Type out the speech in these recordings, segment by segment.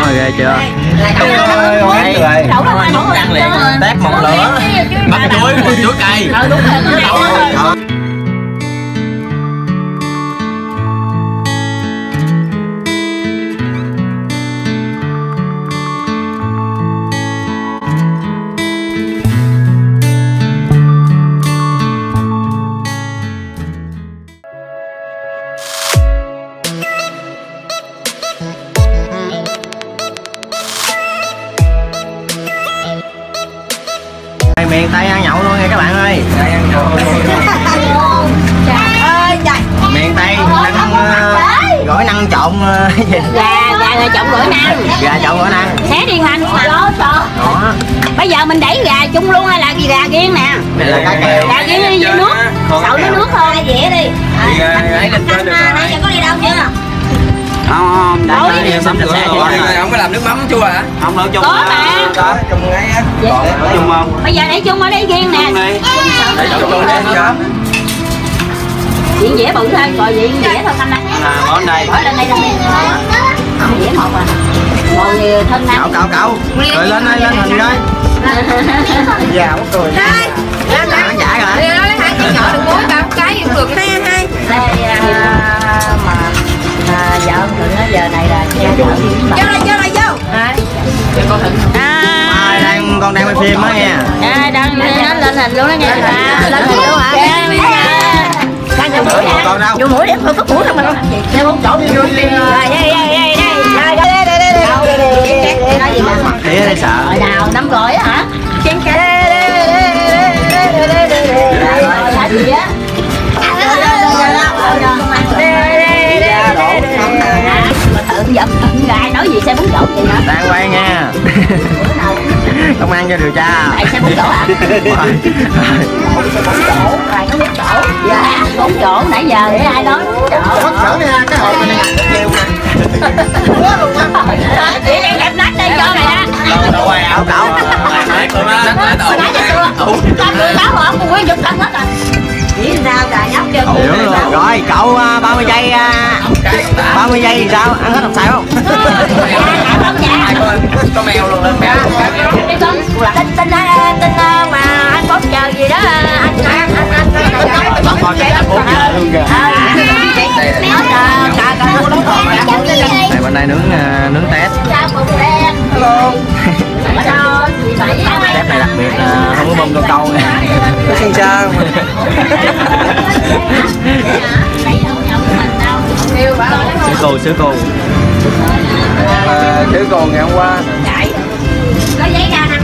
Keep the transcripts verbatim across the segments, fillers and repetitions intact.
rồi, ghê chưa? Ăn liền, tép một lửa, bắt chuối, chuối cay. Miền Tây ăn nhậu luôn nha các bạn ơi. Ăn nhậu. Trời ơi trời. Miền Tây nắng uh, gỏi năng trộn uh, gì? Gà gà là trộn gỏi năng. Gà trộn gỏi năng. Xé đi Thanh. Đó. Đó. Bây giờ mình đẩy gà chung luôn hay là gà riêng nè? Này là cá kèo. Gà riêng đi với nước. Sậu với nước thôi. Dễ đi. Ấy lên trên được rồi. Nãy giờ có đi đâu chưa? Không, không, để em sắm sạch sẽ rồi. Không có làm nước mắm chua hả? Không đâu chung. Có mà. Đó, chung ấy á. Còn có chung không? Bây giờ để chung ở đây riêng nè. Để chung luôn đi. Diện dĩa bự thôi, rồi diện dĩa thôi Thanh này. À, bỏ đây. Bỏ lên đây lên đây. Không dĩa một à. Ngồi thân nam. Cậu cậu cậu. Rồi lên đây lên hình coi. Già mất cười. Đây. Lên đây. Giải rồi. Đi nói hai chị nhỏ đừng muối ba cái cũng được hai hai. Đây mà à, vợ mình nói giờ này là che vợ Vô đây vô đây vô. à, Ai đang con đang quay phim á nha. à, đang nó lên hình luôn đó nha. À, lên hình luôn hả? Đang vô mũi nè. Con đâu? Vô mũi để không có mũi không mà. Để một chỗ đi vô đi. Đây đây đây đây đây. Đây đây đây đây. Nói gì mà? Đi ở đây sợ. Rồi nào năm rồi á hả? Chén cá. Rồi gì á? Tự giật gài nói gì xe bún trộn vậy hả? Đang quay nha. Công an cho điều tra. Này xe bún trộn hả? Này nó bún trộn. Dạ, bún trộn nãy giờ để ai nói bún trộn. Bắt sở nha, cái hộp này nhiều nè. Chị đang đẹp nát đây cho mày đó. Đâu quay ảo cậu. Nãy giờ tôi tao tôi báo họ cũng nguyên dụng thân hết rồi. Chỉ sao là nhóc chân. Hiểu luôn. Rồi cậu ba mươi giây ba mươi giây thì sao? Ăn hết hộp xài không? Có mèo luôn lên mèo. Tin tin tin mà anh bóp chờ gì đó anh anh anh anh Con cái anh bốn giờ luôn kìa. Này bên đây nướng nướng tép. Hello. Tép này đặc biệt là không có bông câu câu nè. Có xin sao? Sữa cù sữa cù. Sữa cù ngày hôm qua. Có giấy ra nè.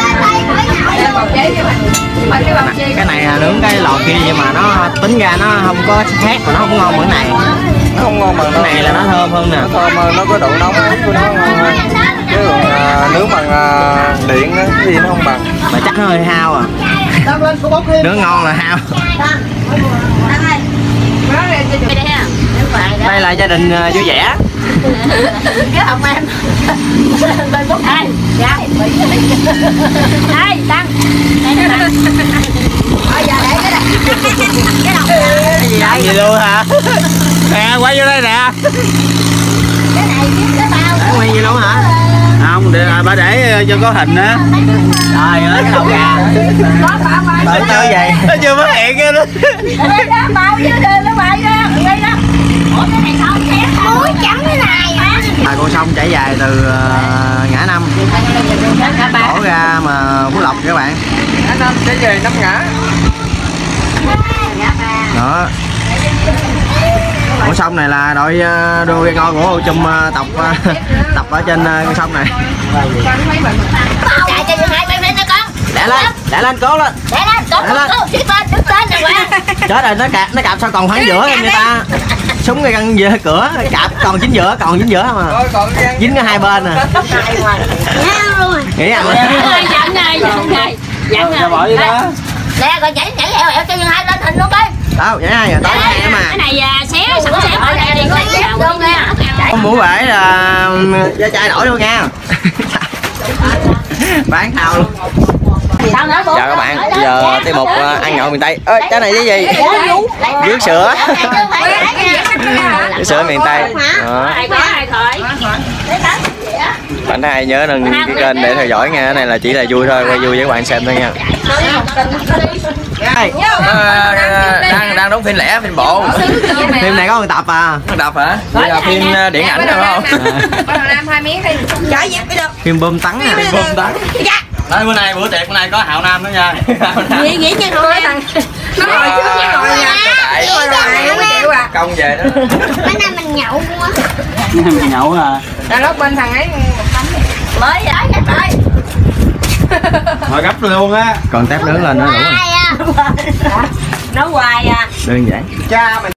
Cái này là nướng cái lò kia nhưng mà nó tính ra nó không có khác mà nó không ngon bằng cái này. Nó không ngon bằng cái này là nó thơm hơn nè. Nó thơm hơn, nó có độ nóng của nó ngon hơn. Chứ còn à, nướng bằng à, điện á thì nó không bằng. Mà chắc nó hơi hao à. Nướng ngon là hao. Đây là gia đình uh, vui vẻ. Cái hồng em. Đây, dạ. Đây, Tăng. Đây nè. Bây giờ để cái này. Cái đầu. Cái gì vậy? Gì luôn hả? Nè, quay vô đây nè. Cái này cái bao. Để quay gì luôn hả? Không, để, bà để cho có hình á. Trời ơi, cái đầu gà. Có bao bao. Tự tư vậy. Nó chưa phát hiện kia đó. Đây đó, bao chứ đây nó bay đó. Đây đó. Ủa cái này sao xé muối trắng thế này hả? À, con sông chảy dài từ uh, ngã năm đổ ra mà Phú Lộc các bạn. Ngã năm chảy về năm ngã. Đó. Con sông này là đội uh, đua ghe ngôi của Ô Chum uh, tập uh, tập ở trên uh, con sông này. Chạy cho hai bên lên đó con. Đẻ lên, đẻ lên cố lên. Đẻ lên, cố lên. Đứng lên, đứng lên nè qua. Chết rồi, nó cạp nó cạp sao còn khoảng giữa em người ta. Súng ngay gần giữa cửa, cạp còn chính giữa, còn chính giữa mà. Dính ở hai bên nè. Nghĩ ăn rồi. Dặn này, dặn này. Dặn này. Bỏ đi đó. Nè, rồi nhảy nhảy eo eo cho nhân hai lên hình luôn đi. Đâu, nhảy hai rồi, tới hai mà. Cái này xé, sẵn xé ở đây đi. Luôn nha. Con mũ bể là da chai nổi luôn nha. Bán thao luôn. Chào các bạn, bây giờ tiếp mục uh, ăn nhậu miền Tây. Ơi, cái này cái gì? Dứa sữa. Dứa sữa miền Tây. Đó. Bạn ai nhớ đăng cái kênh để theo dõi nha. Cái này là chỉ là vui thôi, quay vui với các bạn xem thôi nha. Hey. đang đang đóng phim lẻ, phim bộ. Phim này có một tập à? Một tập hả? Đây là phim điện ảnh phải không? Làm hai miếng đi. Chở dẹp đi được. Phim bơm tắn à? Phim bơm tắn. Đây bữa nay bữa tiệc bữa nay có Hạo Nam nữa nha. Nghĩ nghĩ nha thôi thằng. Nó ngồi trước nha rồi nha. Rồi rồi chịu à. Công về đó. Bữa nay mình nhậu quá. Mình nhậu à. Là lúc bên thằng ấy một tấm đi. Mới vậy chắc ơi. Rồi gấp luôn á. Còn tép lớn lên nữa đủ rồi. Nói hoài à. Đơn giản. Cha mình.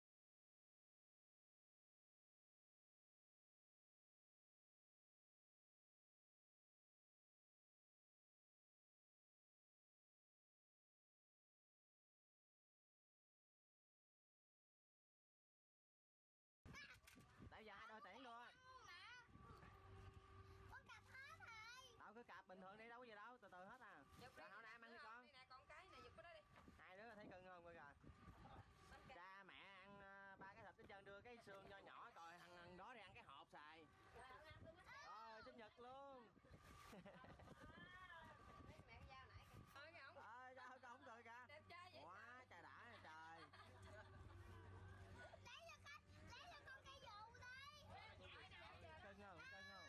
Tao cứ cặp bình thường đi, đâu có gì đâu, từ từ hết à. Rồi Hạo Nam ăn đi con. Hai đứa thấy cưng không coi kìa. Cha mẹ ăn uh, ba cái thịt hết trơn, đưa cái xương nho nhỏ coi thằng thằng đó đi ăn cái hộp xài. Rồi sinh nhật luôn. Ờ cha ơi con cười kìa. Quá trời đã trời. Cưng không, cưng không.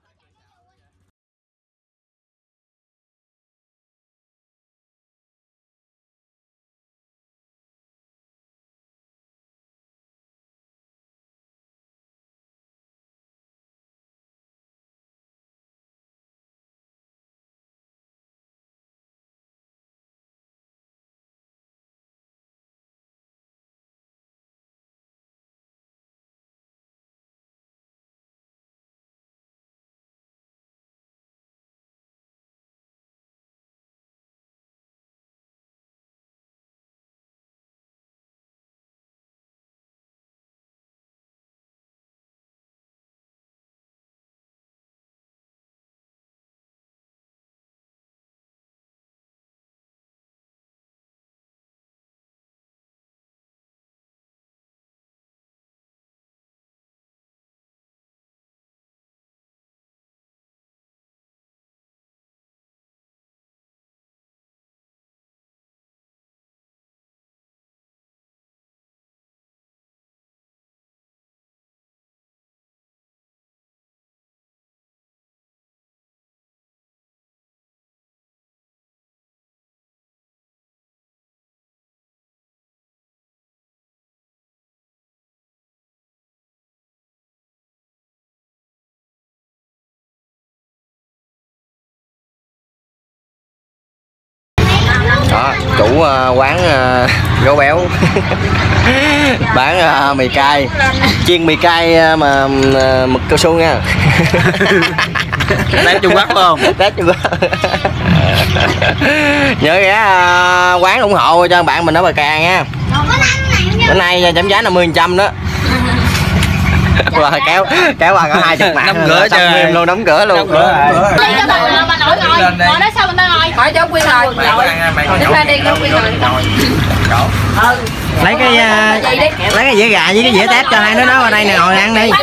Đó, chủ uh, quán uh, gấu béo bán uh, mì cay, chiên mì cay uh, mà uh, mực cao su nha. Tép Trung Quốc phải không? Tép Trung Quốc. Nhớ ghé uh, quán ủng hộ cho bạn mình ở Bà Cà nha. Bữa nay giảm giá năm mươi phần trăm đó. Và kéo kéo qua có hai chục mạng đóng cửa cho em luôn, đóng cửa luôn. Đóng cửa rồi. Bà nội ngồi, ngồi đó sao mình ta ngồi? Hỏi cháu Quyên rồi. Đứng lên đi cháu Quyên rồi. Lấy cái uh, lấy cái dĩa gà với cái dĩa tép cho hai đứa đó vào đây nè, ngồi ăn đi.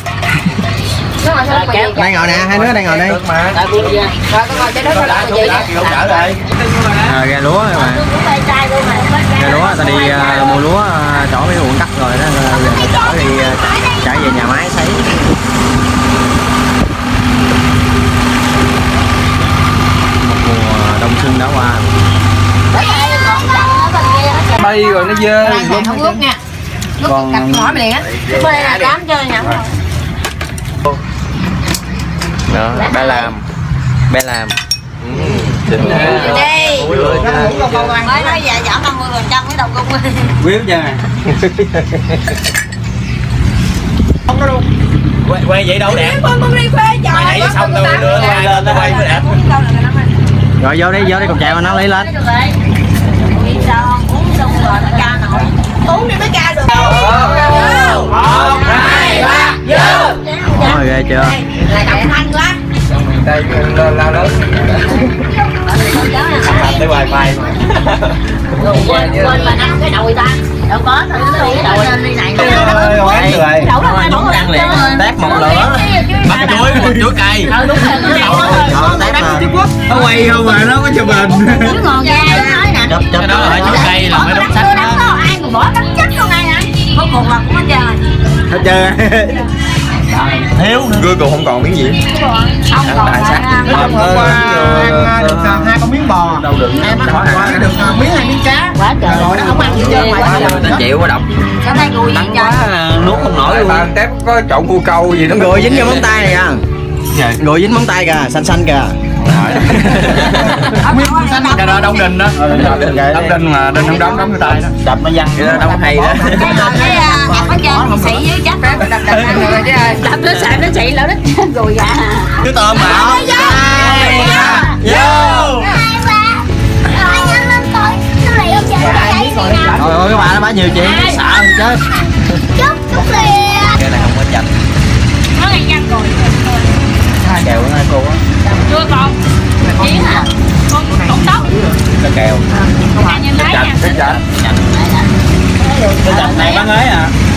Đây ngồi nè, hai đứa đây ngồi đi. Rồi con ngồi trên đó rồi làm gì nè. Rồi gà lúa các bạn. Gà lúa ta đi uh, mua lúa uh, chỗ mấy ruộng đất rồi đó, uh, chở đi uh, chạy về nhà máy sấy. Một mùa đông xuân đã qua. Bay rồi nó dơ. Không ướp nha. Còn cặp mỏi liền á. Bê là đám chơi nhẫn rồi. Đó, bé làm. Bé làm. Đi. Mới nói giờ giảm năm mươi phần trăm cái đầu cung. Quyết nha. Không có luôn. Quay, quay vậy đâu đẹp. Con con đi khoe trời. Mày nãy xong tôi đưa nó lên nó quay mới đẹp. Rồi vô đi, vô đi cục chèo nó lấy lên. Sao uống xong rồi nó ca nổi. Uống đi mới ca được. một, hai, ba, vô. Rồi ghê chưa? Là đọc thanh quá. Miền Tây lên la lớn. Tới wifi. Quên quên bà năm cái đùi ta. Đâu có thử cái đùi lên đi này. Ôi, quá người. Đậu nó nóng ăn liền. Tát một lửa. bắt chuối chuối cây. Ờ đúng rồi, nó tép mà Nó quay không mà nó có chụp hình. chứ ngon ghê nói nè. chụp chụp Cái đó là phải chuối cây là phải đóng sách đó. Ai mà bỏ đóng sách luôn ai nè. Cuối cùng là cũng hết trơn. hết trơn. Thiếu Cuối cùng không còn miếng gì. Không còn Đại sát. Hôm qua ăn được hai con miếng bò, em á hôm qua được miếng hai miếng cá. Quá trời. Rồi đó không ăn gì trơn mà. nó chịu quá độc. Sao tay gùi vậy trời. Nuốt không nổi luôn. Ba tép có trộn cua câu gì nó Rồi dính vô móng tay này kìa. Rồi dính móng tay kìa, xanh xanh kìa. Cái đó đóng đinh đó. Đóng đinh mà đinh không đóng đóng cái tay đó. Đập nó văng. Cái đó đóng hay đó. Cái rồi cái hạt bánh trơn xị dưới chắc đó. Đập đập ăn rồi chứ. Đập nó xị nó xị lỡ nó gùi dạ. Cứ tôm bảo. Vô. Trời ơi các bạn nó bả nhiều chuyện sợ chết. Cái này không có chanh. Nó ngay nhăn rồi. Hai kèo hai cô á. Chưa còn. Chiến hả? Con con tóc. Cái kèo. Nhìn thấy nha. Cái chả. Cái chanh này bán ấy à.